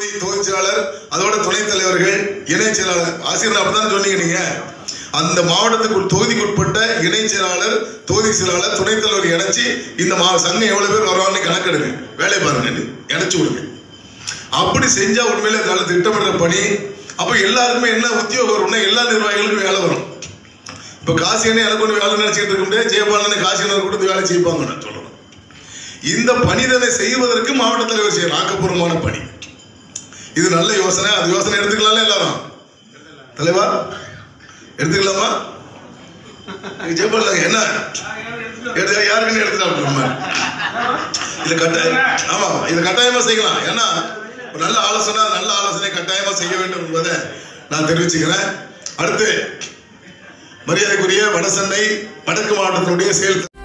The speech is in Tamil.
தொகுதி செயலாளர், அதோட துணைத் தலைவர்கள், இணை செயலாளர், ஆசிரியர் அப்படிதான் சொன்னீங்க நீங்க. அந்த மாவட்டத்துக்கு தொகுதிக்குட்பட்ட இணை செயலாளர், தொகுதி செயலாளர், துணைத் தலைவர் இணைச்சு இந்த சங்கம் எவ்வளவு பேர் வருவாங்கன்னு கணக்கெடுங்க, வேலை பாருங்க, இணைச்சு விடுங்க. அப்படி செஞ்சா உண்மையிலே நல்ல திட்டமிடுற பணி. அப்ப எல்லாருக்குமே என்ன உத்தியோகம் வரும்னா எல்லா நிர்வாகிகளுக்கும் வேலை வரும். இப்ப காசியனை எனக்கு ஒன்று வேலை நினைச்சிட்டு இருக்க முடியாது, ஜெயபாலனை காசியனர் கொடுத்து வேலை செய்வாங்க நான் சொல்லணும். இந்த பணிதனை செய்வதற்கு மாவட்ட தலைவர் செய்யணும் ஆக்கப்பூர்வமான பணி. இது நல்ல யோசனை. அது யோசனை எடுத்துக்கலாம்ல எல்லாரும். தலைவா எடுத்துக்கலாமா? ஜெயபாலன் என்ன யாருக்குன்னு எடுத்துக்கலாம். இது கட்டாயம். ஆமா, இது கட்டாயமா செய்யலாம். ஏன்னா நல்ல ஆலோசனை கட்டாயமா செய்ய வேண்டும் என்பதை நான் தெரிவிச்சுக்கிறேன். அடுத்து மரியாதைக்குரிய வடசென்னை வடக்கு மாவட்டத்தினுடைய செயல்